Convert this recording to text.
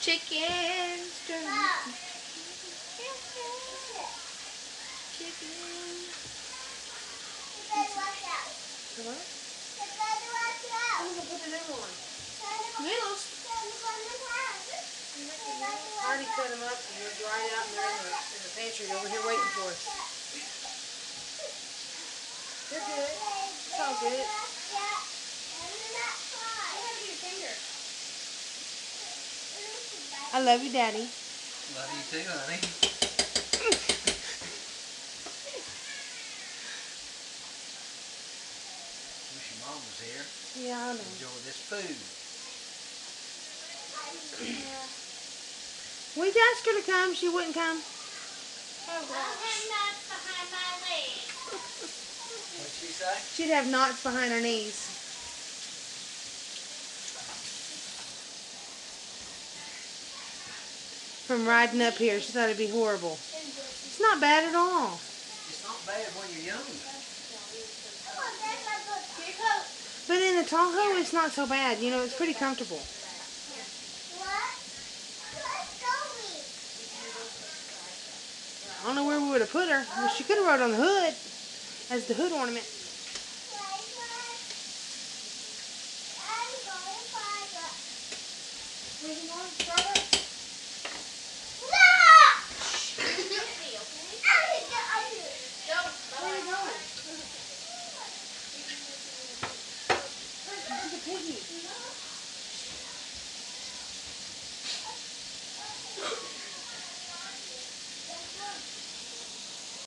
Chicken. Chicken. Hello? I'm gonna put the new one. Noodles. I already cut them up and they're dried out and they're in the pantry over here waiting for us. They're good. It's all good. I love you, Daddy. Love you too, honey. Wish your mom was here. Yeah, I know. Enjoy this food. We asked her to come. She wouldn't come. I'll have nuts behind my legs. What'd she say? She'd have knots behind her knees. From riding up here. She thought it'd be horrible. It's not bad at all. It's not bad when you're young. But in the Tahoe, it's not so bad. You know, it's pretty comfortable. I don't know where we would have put her. Well, she could have rode on the hood as the hood ornament.